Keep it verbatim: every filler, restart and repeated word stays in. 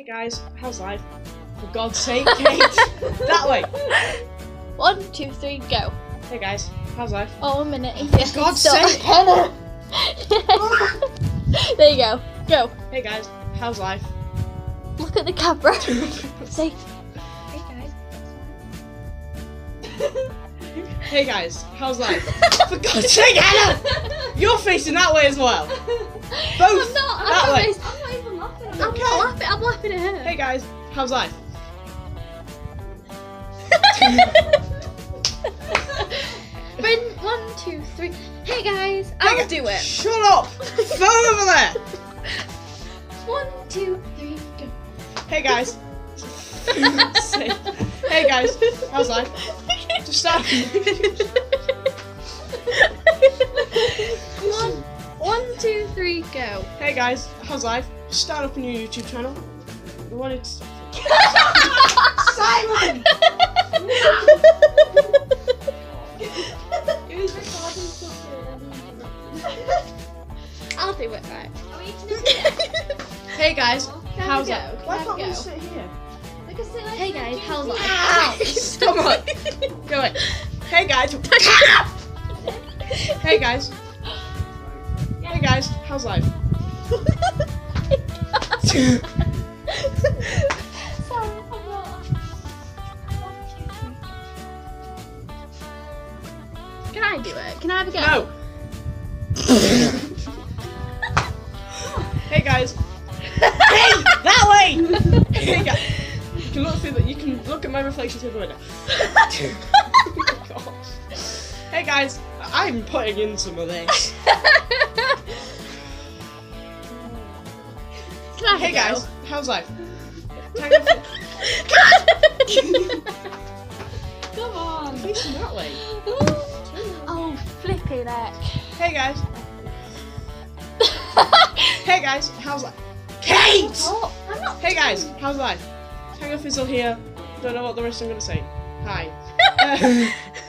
Hey guys, how's life? For God's sake, Kate! That way! One, two, three, go. Hey guys, how's life? Oh, a minute. For God's sake! There you go. Go. Hey guys, how's life? Look at the camera. Say, Hey guys. Hey guys, how's life? For God's sake, Anna! You're facing that way as well! Both! I'm not. I'm that not way! facing- I'm not even laughing. I'm not laughing. I'm laughing at her. Hey guys, how's life? Bring one, two, three. Hey guys, Hey I'll guys- do it. Shut up! Phone over there! One, two, three, go. Hey guys. Say- Hey guys, how's life? Just start. One, one, two, three, go. Hey guys, how's life? Just start up a new YouTube channel. We wanted to... Simon! Who's recording something? I'll do it right. Are we eating it? Hey guys, Can how's we go? life? Can Why I can't we go? sit here? We can sit like Hey guys, how's life? Ow! Come on! Go away. Hey guys. Hey guys. Hey guys, how's life? Sorry, I'm not. Can I do it? Can I have a go? No! Hey guys. Hey! That way! Hey guys. You can look through the, you can look at my reflection through the window. Hey guys, I'm putting in some of this. Can I have Hey a go? guys, how's life? Tag of- Come on. Facing that way. Oh, flipping heck. Hey guys. Hey guys, how's life? Kate! Oh, I'm not. Hey guys, how's life? Tango Fizzle here. Don't know what the rest I'm gonna say. Hi. Uh,